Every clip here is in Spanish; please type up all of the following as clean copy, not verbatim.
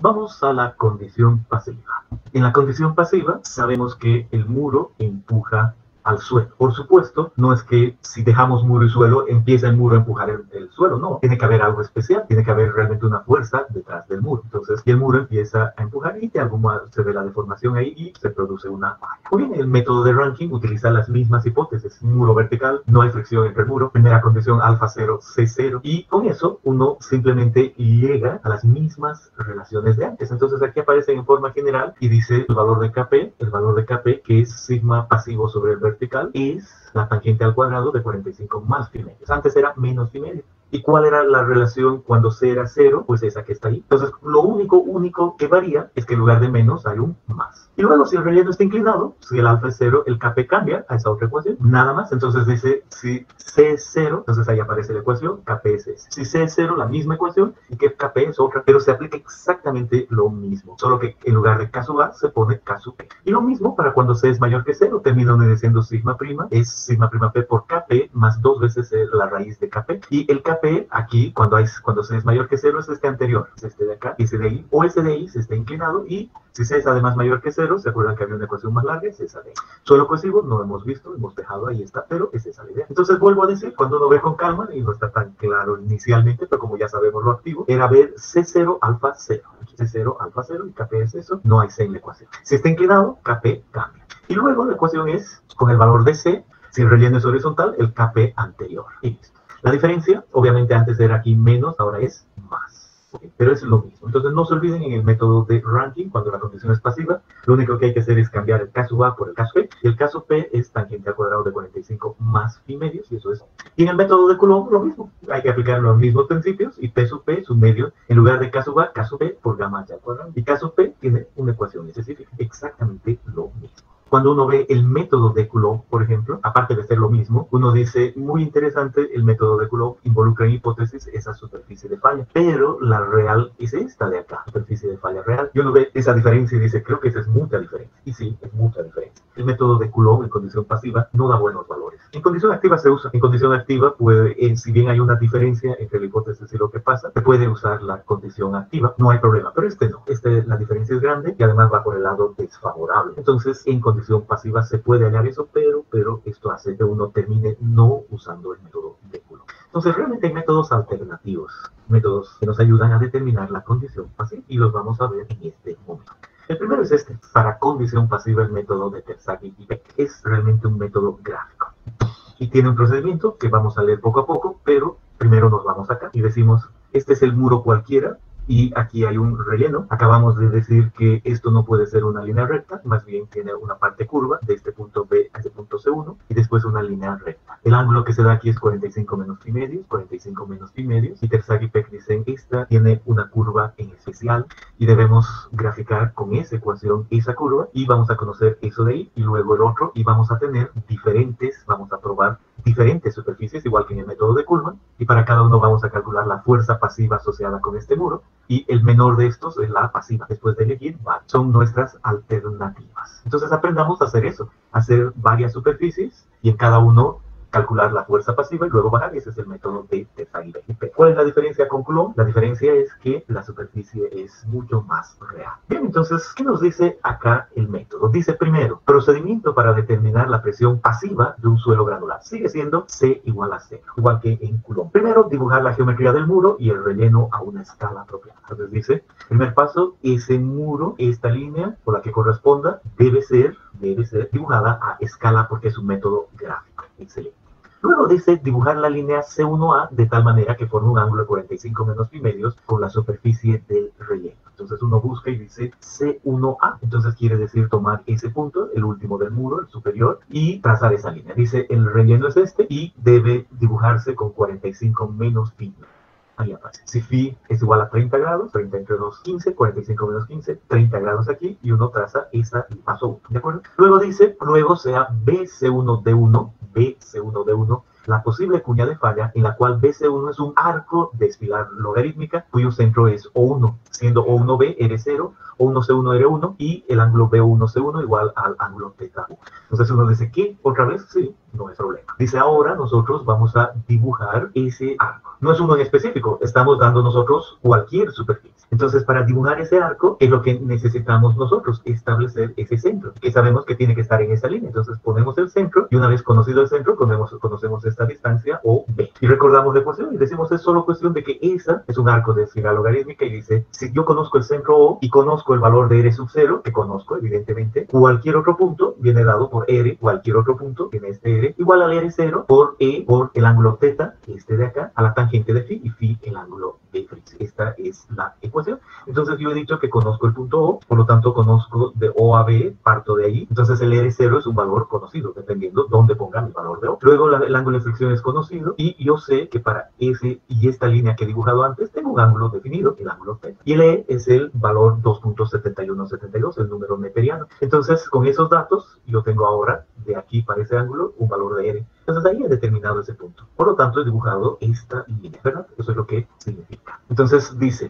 Vamos a la condición pasiva. En la condición pasiva sabemos que el muro empuja al suelo. Por supuesto, no es que si dejamos muro y suelo, empieza el muro a empujar el suelo. No, tiene que haber algo especial, tiene que haber realmente una fuerza detrás del muro. Entonces, y el muro empieza a empujar y de algún modo se ve la deformación ahí y se produce una falla. Muy bien, el método de Rankine utiliza las mismas hipótesis. Muro vertical, no hay fricción entre el muro, primera condición alfa 0, C 0, y con eso uno simplemente llega a las mismas relaciones de antes. Entonces aquí aparece en forma general y dice el valor de Kp, que es sigma pasivo sobre el vertical, es la tangente al cuadrado de 45 más phi medios. Antes era menos phi medios. ¿Y cuál era la relación cuando C era 0? Pues esa que está ahí. Entonces, lo único que varía es que en lugar de menos hay un más. Y luego, si el relleno está inclinado, si el alfa es 0, el Kp cambia a esa otra ecuación. Nada más. Entonces dice, si C es 0, entonces ahí aparece la ecuación, Kp es ese. Si C es 0, la misma ecuación, y que Kp es otra. Pero se aplica exactamente lo mismo. Solo que en lugar de K sub A, se pone K sub P. Y lo mismo para cuando C es mayor que 0, termina diciendo sigma prima, es sigma prima P por Kp más 2 veces la raíz de Kp. Y el Kp aquí, cuando C es mayor que 0, es este anterior, es este de acá, y ese de ahí, o ese de ahí se está inclinado, y si C es además mayor que 0, se acuerdan que había una ecuación más larga, es esa de ahí. Suelo cohesivo no hemos visto, hemos dejado ahí está, pero es esa la idea. Entonces vuelvo a decir, cuando uno ve con calma, y no está tan claro inicialmente, pero como ya sabemos lo activo, era ver C0 alfa 0. Aquí C0 alfa 0 y Kp es eso, no hay C en la ecuación. Si está inclinado, Kp cambia. Y luego la ecuación es, con el valor de C, si el relleno es horizontal, el Kp anterior. Y listo. La diferencia, obviamente antes era aquí menos, ahora es más. ¿Okay? Pero es lo mismo. Entonces no se olviden en el método de Rankine, cuando la condición es pasiva, lo único que hay que hacer es cambiar el K sub A por el K sub P, y el K sub P es tangente al cuadrado de 45 más phi medios, y eso es. Y en el método de Coulomb lo mismo. Hay que aplicar los mismos principios, y P sub P es un medio, en lugar de K sub A, K sub P por gamma h al cuadrado. Y K sub P tiene una ecuación específica, exactamente lo mismo. Cuando uno ve el método de Coulomb, por ejemplo, aparte de ser lo mismo, uno dice, muy interesante, el método de Coulomb involucra en hipótesis esa superficie de falla, pero la real es esta de acá, superficie de falla real. Y uno ve esa diferencia y dice, creo que esa es mucha diferencia. Y sí, es mucha diferencia. El método de Coulomb en condición pasiva no da buenos valores. En condición activa se usa. En condición activa, si bien hay una diferencia entre la hipótesis y lo que pasa, se puede usar la condición activa, no hay problema. Pero no. La diferencia es grande y además va por el lado desfavorable. Entonces, en condición pasiva se puede hallar eso, pero esto hace que uno termine no usando el método de Coulomb. Entonces, realmente hay métodos alternativos, métodos que nos ayudan a determinar la condición pasiva, y los vamos a ver en este momento. El primero es este. Para condición pasiva, el método de Terzaghi y Beck es realmente un método gráfico. Y tiene un procedimiento que vamos a leer poco a poco, pero primero nos vamos acá y decimos, este es el muro cualquiera, y aquí hay un relleno. Acabamos de decir que esto no puede ser una línea recta, más bien tiene una parte curva de este punto B a este punto C1 y después una línea recta. El ángulo que se da aquí es 45 menos phi medios, 45 menos phi medios, y Terzaghi y Beck dicen esta tiene una curva en especial y debemos graficar con esa ecuación esa curva, y vamos a conocer eso de ahí y luego el otro, y vamos a tener vamos a probar diferentes superficies, igual que en el método de Kuhlmann, y para cada uno vamos a calcular la fuerza pasiva asociada con este muro, y el menor de estos es la pasiva. Después de elegir, son nuestras alternativas. Entonces aprendamos a hacer eso, hacer varias superficies, y en cada uno calcular la fuerza pasiva y luego bajar, y ese es el método de Terzaghi y Beck. ¿Cuál es la diferencia con Coulomb? La diferencia es que la superficie es mucho más real. Bien, entonces, ¿qué nos dice acá el método? Dice primero, procedimiento para determinar la presión pasiva de un suelo granular. Sigue siendo C igual a 0, igual que en Coulomb. Primero, dibujar la geometría del muro y el relleno a una escala apropiada. Entonces dice, primer paso, ese muro, esta línea por la que corresponda, debe ser dibujada a escala porque es un método gráfico. Excelente. Luego dice dibujar la línea C1A de tal manera que forme un ángulo de 45 menos phi medios con la superficie del relleno. Entonces uno busca y dice C1A, entonces quiere decir tomar ese punto, el último del muro, el superior, y trazar esa línea. Dice el relleno es este y debe dibujarse con 45 menos phi. Ahí aparece. Si phi es igual a 30 grados, 30 entre 2, 15, 45 menos 15, 30 grados aquí, y uno traza esa paso 1, ¿de acuerdo? Luego dice, luego sea BC1D1, la posible cuña de falla, en la cual BC1 es un arco de espiral logarítmica, cuyo centro es O1, siendo O1B R0, O1C1 R1, y el ángulo B1C1 igual al ángulo θ. Entonces uno dice, ¿qué? ¿Otra vez? Sí, no es problema. Dice, ahora nosotros vamos a dibujar ese arco. No es uno en específico, estamos dando nosotros cualquier superficie. Entonces, para dibujar ese arco es lo que necesitamos nosotros, establecer ese centro, que sabemos que tiene que estar en esa línea. Entonces, ponemos el centro y una vez conocido el centro, conocemos esta distancia o B. Y recordamos la ecuación y decimos es solo cuestión de que esa es un arco de espiral logarítmica y dice, si yo conozco el centro O y conozco el valor de R sub 0, que conozco evidentemente, cualquier otro punto viene dado por R, cualquier otro punto tiene este R, igual al R0 por E por el ángulo θ, este de acá, a la tangente de phi y phi el ángulo de Fritz. Esta es la ecuación. Entonces yo he dicho que conozco el punto O, por lo tanto conozco de O a B, parto de ahí. Entonces el R0 es un valor conocido, dependiendo dónde pongan el valor de O. Luego el ángulo de fricción es conocido y yo sé que para ese y esta línea que he dibujado antes tengo un ángulo definido, el ángulo θ. Y el E es el valor 2.7172, el número neperiano. Entonces con esos datos yo tengo ahora de aquí para ese ángulo un valor de R. Entonces ahí he determinado ese punto. Por lo tanto he dibujado esta línea, ¿verdad? Eso es lo que significa. Entonces dice,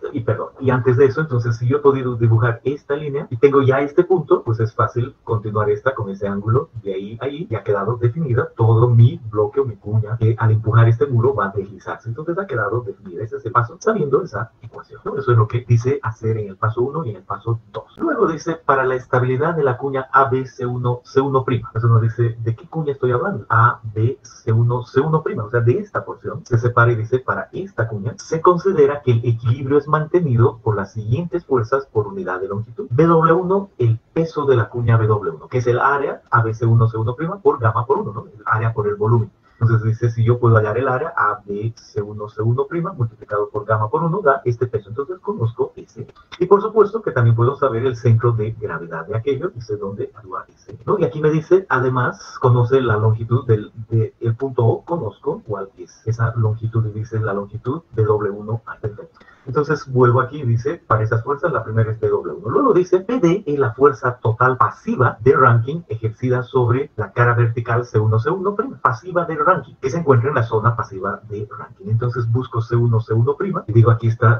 y antes de eso, entonces si yo he podido dibujar esta línea y tengo ya este punto, pues es fácil continuar esta con ese ángulo de ahí a ahí y ha quedado definida todo mi bloque o mi cuña que al empujar este muro va a deslizarse. Entonces ha quedado definida. Ese es el paso sabiendo esa ecuación, ¿no? Eso es lo que dice hacer en el paso 1 y en el paso 2. Luego dice, para la estabilidad de la cuña ABC1, C1'. Eso nos dice, ¿de qué cuña estoy hablando? ABC1, C1'. O sea, de esta porción se separa y dice, para esta cuña se considera que el equilibrio es mantenido por las siguientes fuerzas por unidad de longitud. W1, el peso de la cuña W1, que es el área ABC1, C1' por gamma por 1, ¿no? El área por el volumen. Entonces dice, si yo puedo hallar el área ABC1, C1' multiplicado por gamma por 1 da este peso. Entonces conozco ese. Y por supuesto que también puedo saber el centro de gravedad de aquello, dice dónde actúa ese, ¿no? Y aquí me dice, además, conoce la longitud del punto O, conozco cuál es esa longitud, y dice la longitud de W1 a perfecto. Entonces vuelvo aquí y dice, para esas fuerzas la primera es PW1. Luego dice, PD es la fuerza total pasiva de Rankine ejercida sobre la cara vertical C1, pasiva de Rankine, que se encuentra en la zona pasiva de Rankine. Enton'entonces busco C1 y digo, aquí está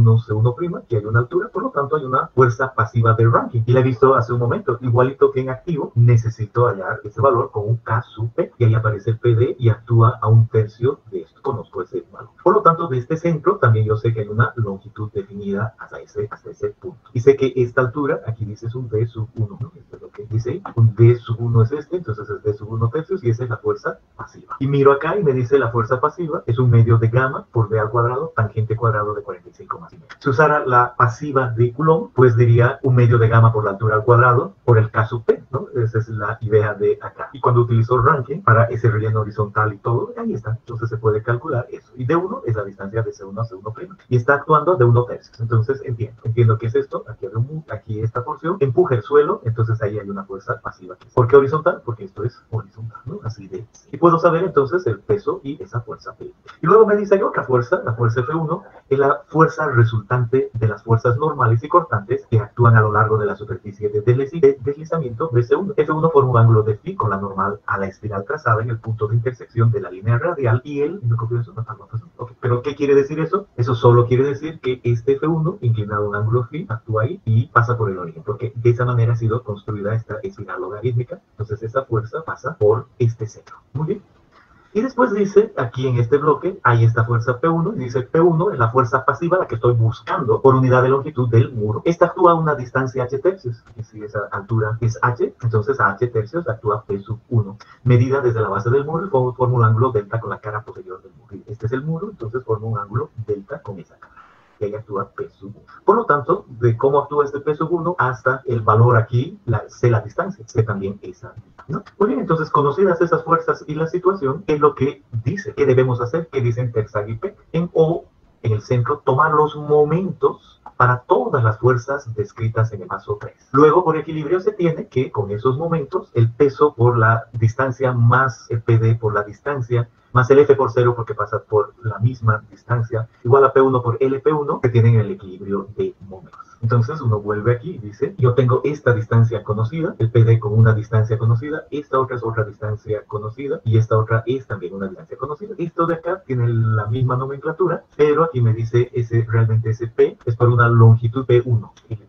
C1, que hay una altura, por lo tanto hay una fuerza pasiva de Rankine. Y la he visto hace un momento, igualito que en activo, necesito hallar ese valor con un K sub P, y ahí aparece el PD y actúa a 1/3 de esto. Conozco ese valor. Por lo tanto, de este centro también yo sé que hay una longitud definida hasta ese punto. Y sé que esta altura, aquí dice es un D sub 1, ¿no? Esto es lo que dice ahí. Un D sub 1 es este, entonces es D sub 1/3 y esa es la fuerza pasiva. Y miro acá y me dice la fuerza pasiva es un medio de gamma por B al cuadrado, tangente cuadrado de 45 más y medio. Si usara la pasiva de Coulomb, pues diría un medio de gamma por la altura al cuadrado por el K sub P, ¿no? Esa es la idea de acá. Y cuando utilizo Rankine para ese relleno horizontal y todo, ahí está. Entonces se puede calcular eso. Y D1 es la distancia de C1 a C1'. Y está actuando de 1/3. Entonces entiendo qué es esto. Aquí esta porción empuja el suelo, entonces ahí hay una fuerza pasiva. ¿Por qué horizontal? Porque esto es horizontal, ¿no? Así de. Y puedo saber entonces el peso y esa fuerza P. Y luego me dice hay otra fuerza, la fuerza F1, es la fuerza resultante de las fuerzas normales y cortantes que actúan a lo largo de la superficie de deslizamiento de C1. F1 forma un ángulo de phi con la normal a la espiral trazada en el punto de intersección de la línea radial y el... ¿Me copió eso? Okay. ¿Pero qué quiere decir eso? Eso solo quiere decir que este F1, inclinado a un ángulo phi, actúa ahí y pasa por el origen, porque de esa manera ha sido construida esta espiral logarítmica. Entonces esa fuerza pasa por este centro. Muy bien. Y después dice, aquí en este bloque, hay esta fuerza P1, y dice P1 es la fuerza pasiva, la que estoy buscando por unidad de longitud del muro. Esta actúa a una distancia h-tercios, y si esa altura es h, entonces a h-tercios actúa P sub 1, medida desde la base del muro y forma un ángulo delta con la cara posterior del muro. Este es el muro, entonces forma un ángulo delta con esa cara. Que ahí actúa P sub 1. Por lo tanto, de cómo actúa este P sub 1 hasta el valor aquí, sé la distancia, que también esa, ¿no? Muy bien, entonces, conocidas esas fuerzas y la situación, ¿qué es lo que dice? ¿Qué debemos hacer? ¿Qué dicen Terzagh y Peck? En O, en el centro, tomar los momentos para todas las fuerzas descritas en el paso 3. Luego, por equilibrio, se tiene que, con esos momentos, el peso por la distancia más el PD por la distancia, más el F por 0 porque pasa por la misma distancia, igual a P1 por LP1, que tienen el equilibrio de momentos. Entonces uno vuelve aquí y dice, yo tengo esta distancia conocida, el PD con una distancia conocida, esta otra es otra distancia conocida, y esta otra es también una distancia conocida. Esto de acá tiene la misma nomenclatura, pero aquí me dice realmente ese P es por una longitud P1.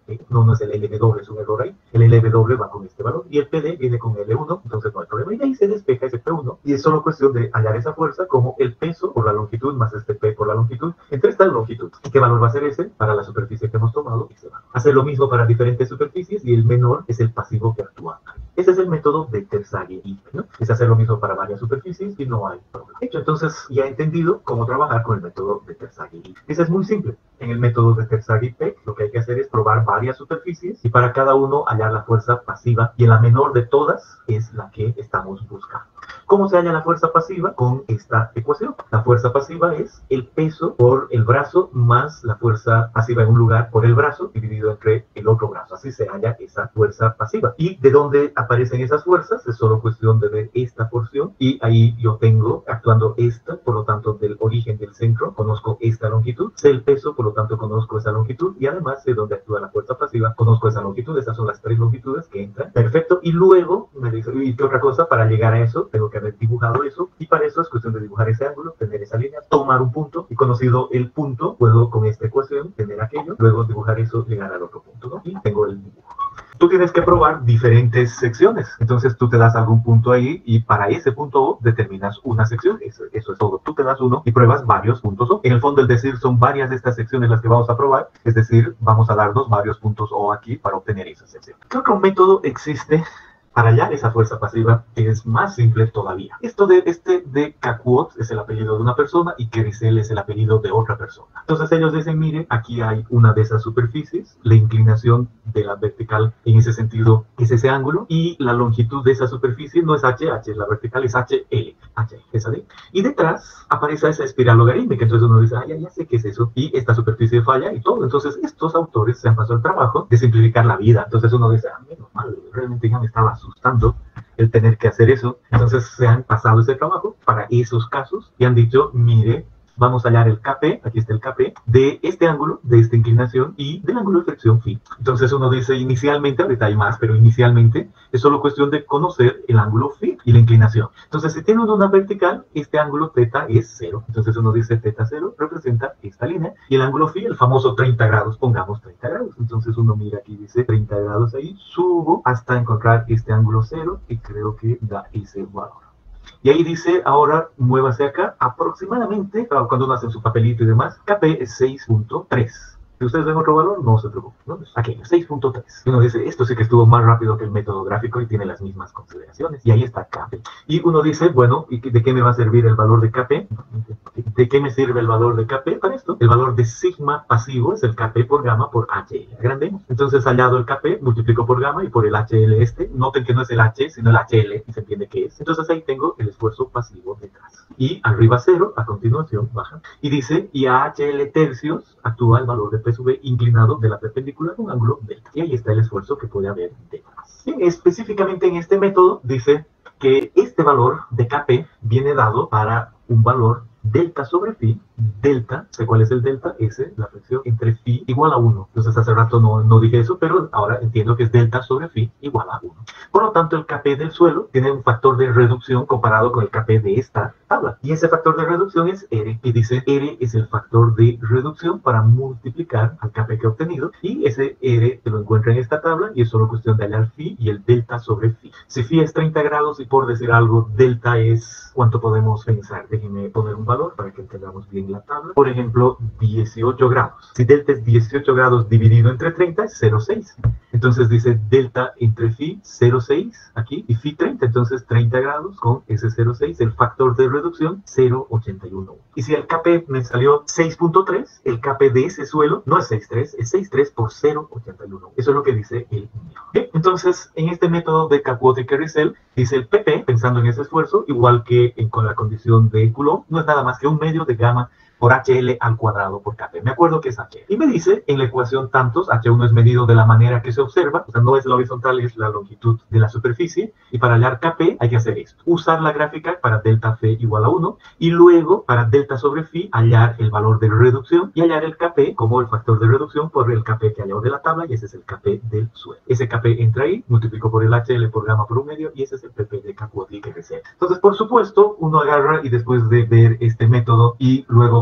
no es el LW, es un error ahí. El LW va con este valor y el PD viene con L1, entonces no hay problema. Y de ahí se despeja ese P1 y es solo cuestión de hallar esa fuerza como el peso por la longitud más este P por la longitud entre esta longitud. ¿Y qué valor va a ser ese? Para la superficie que hemos tomado, ese valor. Hacer lo mismo para diferentes superficies y el menor es el pasivo que actúa. Ese es el método de Terzaghi, ¿no? Es hacer lo mismo para varias superficies y no hay problema. Hecho, entonces ya he entendido cómo trabajar con el método de Terzaghi. Ese es muy simple. En el método de Terzaghi-Peck lo que hay que hacer es probar varias superficies y para cada uno hallar la fuerza pasiva y la menor de todas es la que estamos buscando. ¿Cómo se halla la fuerza pasiva? Con esta ecuación. La fuerza pasiva es el peso por el brazo más la fuerza pasiva en un lugar por el brazo dividido entre el otro brazo. Así se halla esa fuerza pasiva. ¿Y de dónde aparecen esas fuerzas? Es solo cuestión de ver esta porción y ahí yo tengo actuando esta, por lo tanto del origen del centro, conozco esta longitud, sé el peso, por lo tanto conozco esa longitud y además sé dónde actúa la fuerza pasiva, conozco esa longitud, esas son las tres longitudes que entran. Perfecto. Y luego me dice, ¿y qué otra cosa? Para llegar a eso tengo que haber dibujado eso y para eso es cuestión de dibujar ese ángulo, tener esa línea, tomar un punto y conocido el punto puedo con esta ecuación tener aquello, luego dibujar eso, llegar al otro punto, ¿no? Y tengo el dibujo. Tú tienes que probar diferentes secciones, entonces tú te das algún punto ahí y para ese punto O determinas una sección, eso es todo, tú te das uno y pruebas varios puntos O. En el fondo, el decir, son varias de estas secciones las que vamos a probar, es decir, vamos a darnos varios puntos O aquí para obtener esa sección. ¿Qué otro método existe para hallar esa fuerza pasiva que es más simple todavía? Esto de Kakuot es el apellido de una persona y Kerisel es el apellido de otra persona. Entonces ellos dicen, miren, aquí hay una de esas superficies, la inclinación de la vertical en ese sentido es ese ángulo y la longitud de esa superficie no es HH, la vertical es HL, esa de. Y detrás aparece esa espiral logarítmica, entonces uno dice, ya sé qué es eso, y esta superficie falla y todo. Entonces estos autores se han pasado el trabajo de simplificar la vida, entonces uno dice, menos mal, realmente ya me estaba asustando el tener que hacer eso. Entonces se han pasado ese trabajo para esos casos y han dicho, mire, vamos a hallar el KP, aquí está el KP, de este ángulo, de esta inclinación y del ángulo de flexión phi. Entonces uno dice inicialmente, ahorita hay más, pero inicialmente es solo cuestión de conocer el ángulo phi y la inclinación. Entonces si tiene uno una vertical, este ángulo θ es 0. Entonces uno dice θ 0 representa esta línea y el ángulo phi, el famoso 30 grados, pongamos 30 grados. Entonces uno mira aquí, dice 30 grados ahí, subo hasta encontrar este ángulo 0 y creo que da ese valor. Y ahí dice, ahora muévase acá, aproximadamente, cuando uno hace su papelito y demás, KP es 6.3. Si ustedes ven otro valor, no se preocupen, ¿no? Aquí, 6.3. Y uno dice, esto sí que estuvo más rápido que el método gráfico y tiene las mismas consideraciones. Y ahí está KP. Y uno dice, bueno, ¿y de qué me va a servir el valor de KP? ¿De qué me sirve el valor de KP para esto? El valor de sigma pasivo es el KP por gamma por HL. Agrandemos. Entonces, hallado el KP, multiplico por gamma y por el HL este. Noten que no es el H, sino el HL, y se entiende qué es. Entonces, ahí tengo el esfuerzo pasivo detrás. Y arriba 0, a continuación baja. Y dice, y a HL tercios actúa el valor de P sub inclinado de la perpendicular con ángulo delta. Y ahí está el esfuerzo que puede haber detrás. Bien, específicamente en este método dice que este valor de KP viene dado para un valor delta sobre phi. Delta, sé cuál es el delta, S, la fracción entre phi igual a 1. Entonces hace rato no dije eso, pero ahora entiendo que es delta sobre phi igual a 1. Por lo tanto, el KP del suelo tiene un factor de reducción comparado con el KP de esta tabla. Y ese factor de reducción es R. Y dice R es el factor de reducción para multiplicar al KP que he obtenido. Y ese R te lo encuentra en esta tabla y es solo cuestión de hallar phi y el delta sobre phi. Si phi es 30 grados y por decir algo, delta es, ¿cuánto podemos pensar? Déjenme poner un valor para que entendamos bien la tabla. Por ejemplo, 18 grados. Si delta es 18 grados dividido entre 30 es 0,6. Entonces dice delta entre phi 0,6 aquí y phi 30. Entonces 30 grados con ese 0,6, el factor de reducción 0,81. Y si el KP me salió 6.3, el KP de ese suelo no es 6,3, es 6,3 por 0,81. Eso es lo que dice el mío. Bien, entonces en este método de Kakuot y Kerisel dice el PP, pensando en ese esfuerzo, igual que con la condición de Coulomb, no es nada más que un medio de gamma por HL al cuadrado por KP. Me acuerdo que es HL. Y me dice en la ecuación tantos, H1 es medido de la manera que se observa, o sea, no es la horizontal, es la longitud de la superficie, y para hallar KP hay que hacer esto. Usar la gráfica para delta phi igual a 1, y luego para delta sobre phi hallar el valor de reducción, y hallar el KP como el factor de reducción por el KP que hallado de la tabla, y ese es el KP del suelo. Ese KP entra ahí, multiplico por el HL por gamma por un medio, y ese es el PP de Kakuot y Kerisel. Entonces, por supuesto, uno agarra y después de ver este método y luego ver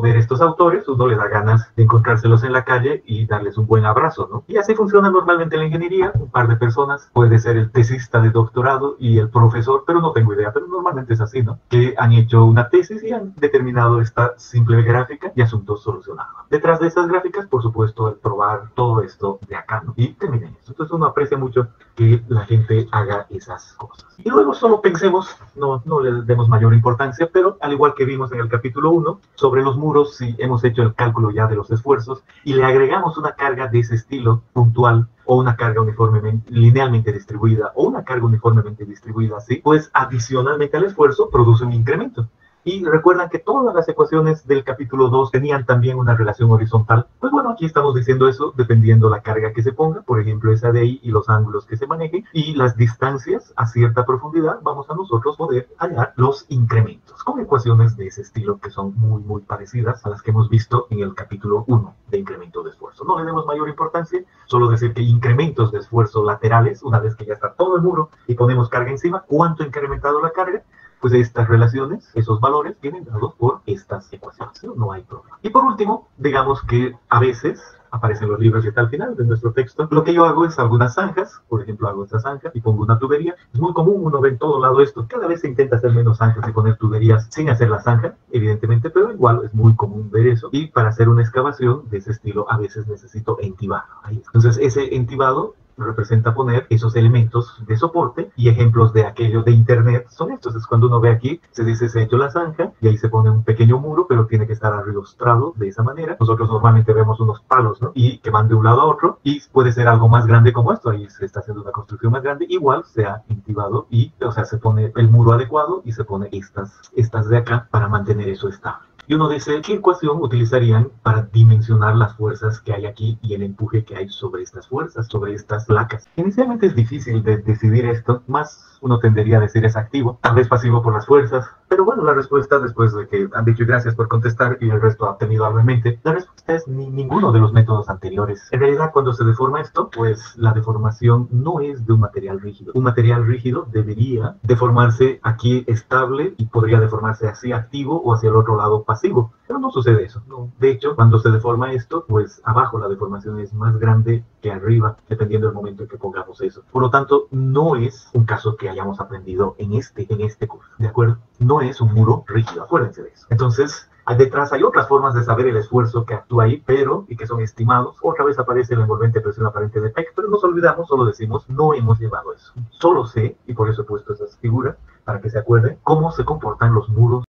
ver estos autores, uno le da ganas de encontrárselos en la calle y darles un buen abrazo, ¿no? Y así funciona normalmente la ingeniería, un par de personas, puede ser el tesista de doctorado y el profesor, pero no tengo idea, pero normalmente es así, ¿no? Que han hecho una tesis y han determinado esta simple gráfica y asunto solucionado. Detrás de esas gráficas, por supuesto, el probar todo esto de acá, ¿no? Y terminen esto. Entonces uno aprecia mucho que la gente haga esas cosas. Y luego solo pensemos, no le demos mayor importancia, pero al igual que vimos en el capítulo 1, sobre los muros, si hemos hecho el cálculo ya de los esfuerzos y le agregamos una carga de ese estilo puntual, o una carga uniformemente, linealmente distribuida, o una carga uniformemente distribuida así, pues adicionalmente al esfuerzo produce un incremento. Y recuerdan que todas las ecuaciones del capítulo 2 tenían también una relación horizontal. Pues bueno, aquí estamos diciendo eso dependiendo la carga que se ponga, por ejemplo esa de ahí y los ángulos que se manejen y las distancias a cierta profundidad, vamos a nosotros poder hallar los incrementos con ecuaciones de ese estilo que son muy parecidas a las que hemos visto en el capítulo 1 de incremento de esfuerzo. No le demos mayor importancia, solo decir que incrementos de esfuerzo laterales, una vez que ya está todo el muro y ponemos carga encima, ¿cuánto ha incrementado la carga? Pues estas relaciones, esos valores, vienen dados por estas ecuaciones. No hay problema. Y por último, digamos que a veces aparecen los libros que está al final de nuestro texto. Lo que yo hago es algunas zanjas, por ejemplo, hago esta zanja y pongo una tubería. Es muy común, uno ve en todo lado esto. Cada vez se intenta hacer menos zanjas y poner tuberías sin hacer la zanja, evidentemente, pero igual es muy común ver eso. Y para hacer una excavación de ese estilo, a veces necesito entibar. Entonces, ese entibado representa poner esos elementos de soporte y ejemplos de aquello de internet son estos. Es cuando uno ve aquí, se dice se ha hecho la zanja y ahí se pone un pequeño muro, pero tiene que estar arrostrado de esa manera. Nosotros normalmente vemos unos palos, ¿no? Y que van de un lado a otro y puede ser algo más grande como esto. Ahí se está haciendo una construcción más grande. Igual se ha intibado y, o sea, se pone el muro adecuado y se pone estas de acá para mantener eso estable. Y uno dice, ¿qué ecuación utilizarían para dimensionar las fuerzas que hay aquí y el empuje que hay sobre estas fuerzas, sobre estas placas? Inicialmente es difícil de decidir esto, más uno tendería a decir es activo, tal vez pasivo por las fuerzas, pero bueno, la respuesta después de que han dicho gracias por contestar y el resto ha tenido algo en mente, la respuesta es ninguno de los métodos anteriores. En realidad, cuando se deforma esto, pues la deformación no es de un material rígido. Un material rígido debería deformarse aquí estable y podría deformarse así activo o hacia el otro lado pasivo. Pero no sucede eso, ¿no? De hecho, cuando se deforma esto, pues abajo la deformación es más grande que arriba, dependiendo del momento en que pongamos eso. Por lo tanto, no es un caso que hayamos aprendido en este curso, ¿de acuerdo? No es un muro rígido, acuérdense de eso. Entonces, detrás hay otras formas de saber el esfuerzo que actúa ahí, pero y que son estimados. Otra vez aparece la envolvente presión aparente de Peck, pero nos olvidamos, solo decimos, no hemos llevado eso. Solo sé, y por eso he puesto esas figuras, para que se acuerden, cómo se comportan los muros